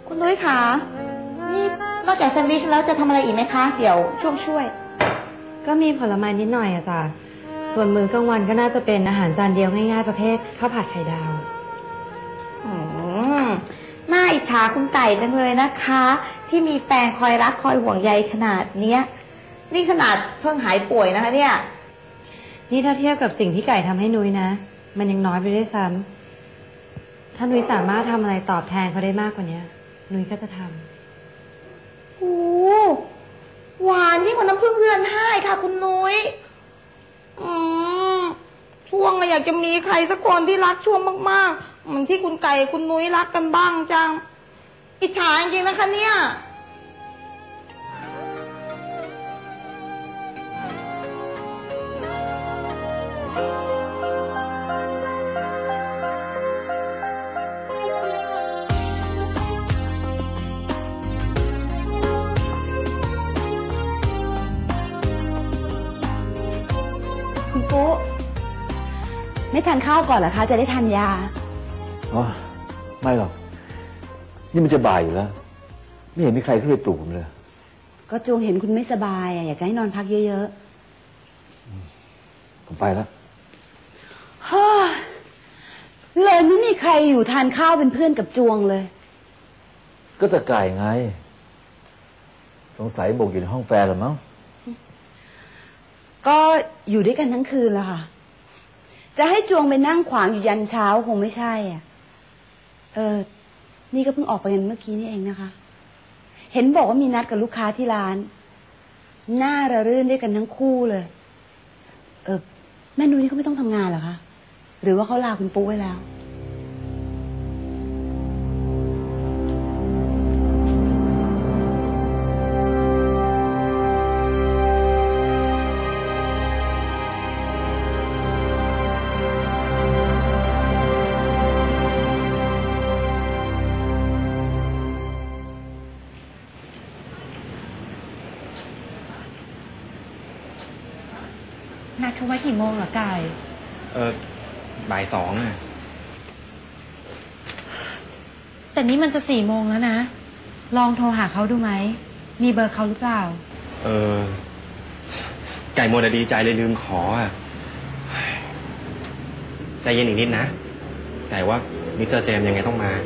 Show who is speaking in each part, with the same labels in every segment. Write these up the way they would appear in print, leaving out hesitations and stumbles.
Speaker 1: คุณนุ้ยคะนี่นอกจากแซนด์วิชแล้วจะทำอะไรอีกไหมคะเดี๋ยวช่วย
Speaker 2: ก็มีผลไม้นิดหน่อยอะจ้ะส่วนมื้อกลางวันก็น่าจะเป็นอาหารจานเดียวง่ายๆประเภทข้าวผัดไข่ดาว
Speaker 1: น่าอิจฉาคุณไก่จังเลยนะคะที่มีแฟนคอยรักคอยห่วงใยขนาดเนี้ยนี่ขนาดเพิ่งหายป่วยนะคะเนี่ย
Speaker 2: นี่ถ้าเทียบกับสิ่งที่ไก่ทำให้นุ้ยนะมันยังน้อยไปด้วยซ้ำถ้านุ้ยสามารถทำอะไรตอบแทนเขาได้มากกว่านี้นุ้ยก็จะทำ
Speaker 1: โอ้หวานยิ่งกว่าน้ำผึ้งเรือนไห้ค่ะคุณนุ้ยช่วงอยากจะมีใครสักคนที่รักช่วงมากๆเหมือนที่คุณไก่คุณนุ้ยรักกันบ้างจังอิจฉาจริงๆนะคะเนี่ยคุณปุ๊ไม่ทานข้าวก่อนเหรอคะจะได้ทานยา
Speaker 3: อ๋อไม่หรอกนี่มันจะบ่ายอยู่แล้วไม่เห็นมีใครขึ้นไปปลุกผมเลย
Speaker 1: ก็จวงเห็นคุณไม่สบายอยากจะให้นอนพักเยอะ
Speaker 3: ผมไปแล้ว
Speaker 1: ฮ่าเลยไม่มีใครอยู่ทานข้าวเป็นเพื่อนกับจวงเลย
Speaker 3: ก็ตะไก่ไงสงสัยบกอยู่ในห้องแฟนหรือมั้ง
Speaker 1: ก็อยู่ด้วยกันทั้งคืนแล้วค่ะจะให้จวงไปนั่งขวางอยู่ยันเช้าคงไม่ใช่อ่ะนี่ก็เพิ่งออกไปกันเมื่อกี้นี่เองนะคะเห็นบอกว่ามีนัดกับลูกค้าที่ร้านหน้าระรื่นด้วยกันทั้งคู่เลยแม่นุ้ยนี่เขาไม่ต้องทำงานเหรอคะหรือว่าเขาลาคุณปุ๊ไว้แล้ว
Speaker 2: นัดเขาไว้กี่โมงเหรอไก่
Speaker 4: บ่าย 2อ่ะ
Speaker 2: แต่นี่มันจะ4 โมงแล้วนะลองโทรหาเขาดูไหมมีเบอร์เขาหรือเปล่า
Speaker 4: ไก่โมดดีใจเลยลืมขออ่ะใจเย็นอีกนิดนะไก่ว่ามิสเตอร์เจมส์ยังไงต้องมา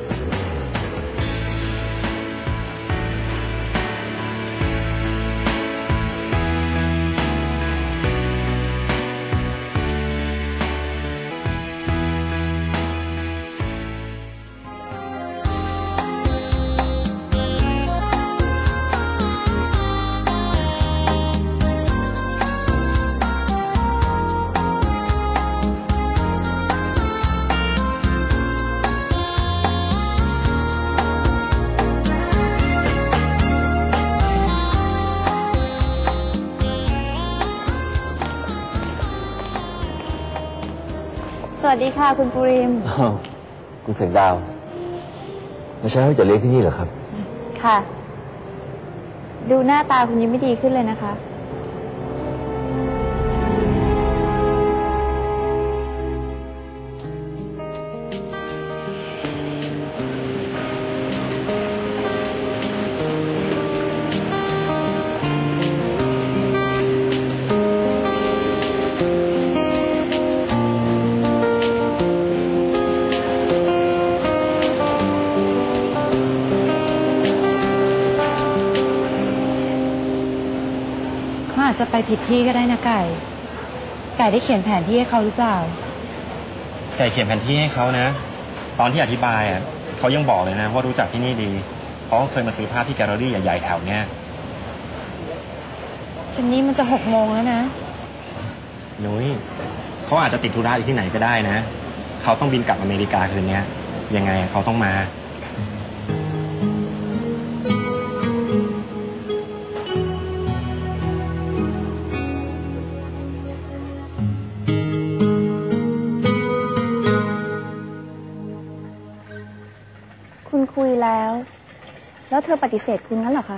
Speaker 2: สวัสดีค่ะคุณปุริม
Speaker 3: คุณแสงดาวไม่ใช่ว่าจะเลี้ยงที่นี่เหรอครับ
Speaker 2: ค่ะดูหน้าตาคุณยังไม่ดีขึ้นเลยนะคะอาจจะไปผิดที่ก็ได้นะไก่ได้เขียนแผนที่ให้เขาหรือเปล่า
Speaker 4: ไก่เขียนแผนที่ให้เขานะตอนที่อธิบายอ่ะเขายังบอกเลยนะว่ารู้จักที่นี่ดีเพราะเขาเคยมาซื้อภาพที่แกลเลอรี่ใหญ่ๆแถวเนี้ย
Speaker 2: ทีนี้มันจะ6 โมงแล้วนะ
Speaker 4: นุ้ยเขาอาจจะติดธุระอยู่ที่ไหนก็ได้นะเขาต้องบินกลับอเมริกาคืนนี้ยังไงเขาต้องมา
Speaker 2: คุยแล้วเธอปฏิเสธคุณงั้นเหรอคะ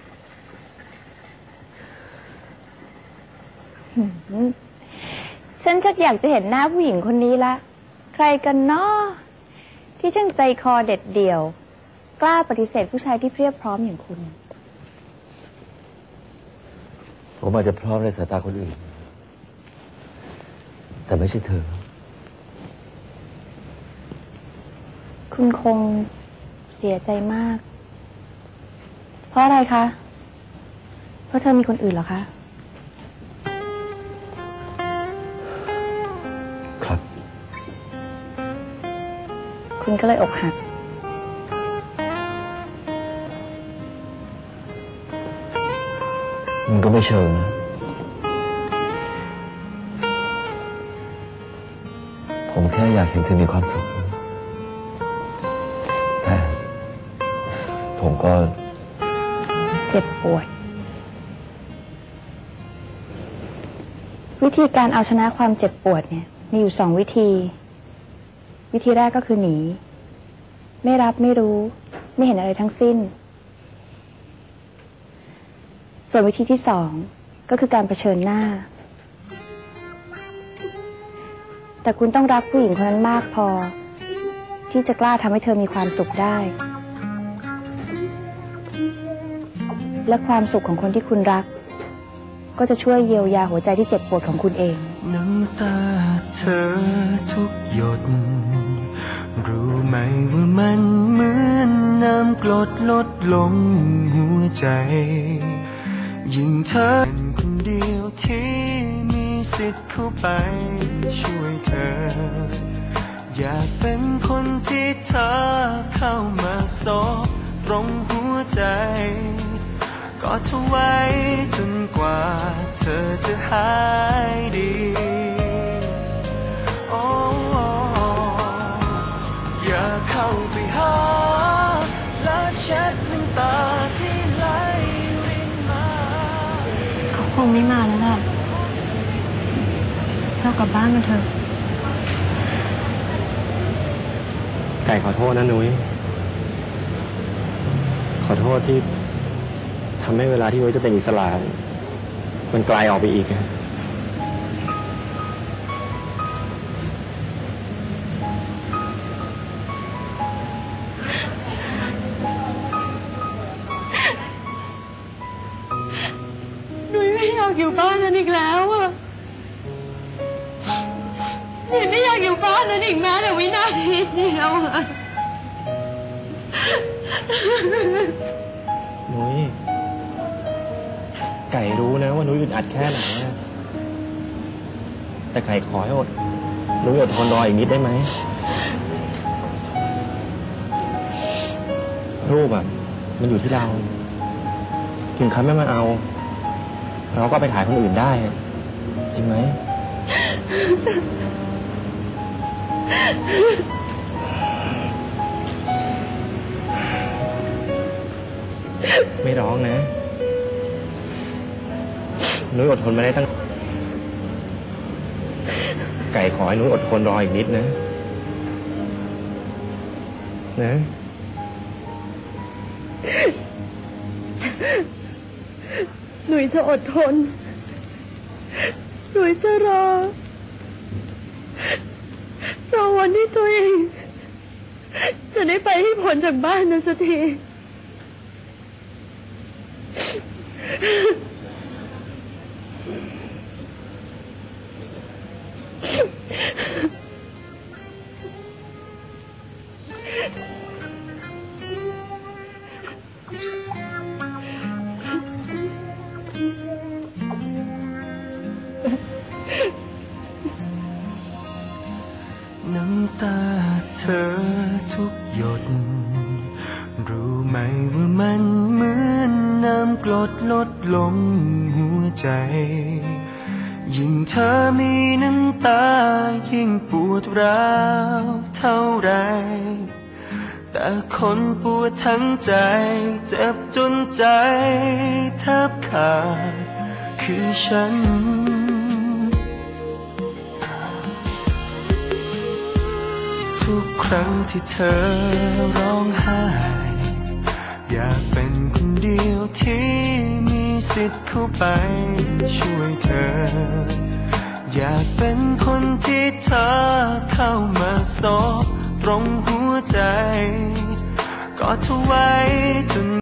Speaker 2: ฉันชักอยากจะเห็นหน้าผู้หญิงคนนี้ละใครกันเนาะที่ช่างใจคอเด็ดเดี่ยว
Speaker 5: กล้าปฏิเสธผู้ชายที่เพียบพร้อมอย่างคุณ
Speaker 3: ผมอาจจะพร้อมในสายตาคนอื่น แต่ไม่ใช่เธอ
Speaker 5: คุณคงเสียใจมาก เพราะอะไรคะ เพราะเธอมีคนอื่นเหรอคะ
Speaker 3: ครับ
Speaker 5: คุณก็เลยอกหัก
Speaker 3: มันก็ไม่เชิงนะ ผมแค่อยากเห็นเธอมีความสุข แต่ผมก็
Speaker 5: เจ็บปวด วิธีการเอาชนะความเจ็บปวดเนี่ย มีอยู่2 วิธี วิธีแรกก็คือหนี ไม่รับไม่รู้ ไม่เห็นอะไรทั้งสิ้น ส่วนวิธีที่2ก็คือการเผชิญหน้า แต่คุณต้องรักผู้หญิงคนนั้นมากพอ ที่จะกล้าทำให้เธอมีความสุขได้ และความสุขของคนที่คุณรัก ก็จะช่วยเยียวยาหัวใจที่เจ็บปวดของคุณเอง
Speaker 6: น้ำตาเธอทุกหยด รู้ไหมว่ามันเหมือนน้ำกรดลดลงหัวใจ ยิ่งเธอเป็นคนเดียวที่มีสิทธิ์เข้าไปช่วยเธอ อยากเป็นคนที่เธอเข้ามาซบตรงหัวใจกอดเธอไว้จนกว่าเธอจะหายดีโอ้อย่าเข้าไปหาและเช็ดน้ำตาที่ไหลรินมา
Speaker 2: เขาคงไม่มาแล้วล่ะ เรากลับบ้านกันเถอะ
Speaker 4: ไก่ขอโทษนะนุ้ยขอโทษที่ทำให้เวลาที่นุ้ยจะเป็นอิสระมันไกลออกไปอีก
Speaker 2: นุ้ยไม่อยากอยู่บ้านนั้นอีกแล้วอะนุ้ยไม่อยากอยู่บ้านนั้นอีกแม้แต่วินาทีเดียวอะ
Speaker 4: นุ้ยไก่รู้นะว่านุ้ยอึดอัดแค่ไหนนะแต่ไก่ขอให้นุ้ยอดทนรออีกนิดได้ไหมรูปอะมันอยู่ที่เราถึงเขาไม่มาเอาเราก็ไปถ่ายคนอื่นได้จริงไหมไม่ร้องนะนุ้ยอดทนมาได้ตั้งไก่ขอให้นุ้ยอดทนรออีกนิดนะ
Speaker 2: หนุ่ยจะอดทน หนุ่ยจะรอวันที่ตัวเองจะได้ไปให้พ้นจากบ้านนั้นสักที
Speaker 6: น้ำตาเธอทุกหยด รู้ไหมว่ามันเหมือนน้ำกรดลดลงหัวใจ ยิ่งเธอมีน้ำตายิ่งปวดร้าวเท่าไร แต่คนปวดทั้งใจเจ็บจนใจแทบขาดคือฉันทุกครั้งที่เธอร้องไห้อยากเป็นคนเดียวที่มีสิทธิ์เข้าไปช่วยเธออยากเป็นคนที่เธอเข้ามาซบตรงหัวใจกอดเธอไว้จน